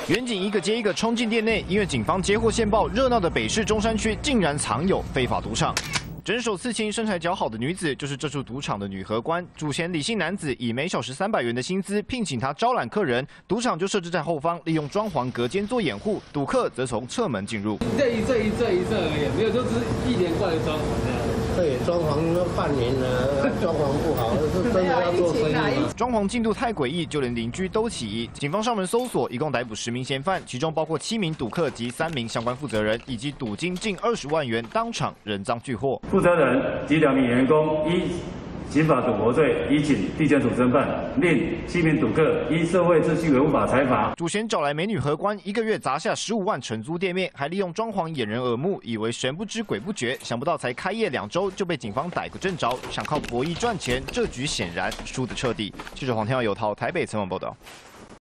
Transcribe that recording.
远景一个接一个冲进店内，因为警方接获线报，热闹的北市中山区竟然藏有非法赌场。 整手刺青、身材姣好的女子，就是这处赌场的女荷官。主嫌李姓男子以每小时300元的薪资聘请她招揽客人，赌场就设置在后方，利用装潢隔间做掩护，赌客则从侧门进入。 这一阵而已，没有，就是一连贯的装潢这样。 对，装潢都半年了，装潢不好，是真的要做生意吗？ 装潢进度太诡异，就连邻居都起疑。警方上门搜索，一共逮捕10名嫌犯，其中包括7名赌客及3名相关负责人，以及赌金近20万元，当场人赃俱获。 负责人及2名员工依刑法赌博罪，已请地检署侦办，另7名赌客依社会秩序维护法裁罚。 主嫌找来美女荷官，1个月砸下15万承租店面，还利用装潢掩人耳目，以为神不知鬼不觉，想不到才开业2周就被警方逮个正着，想靠博弈赚钱，这局显然输得彻底。记者黄天耀、尤涛台北采访报道。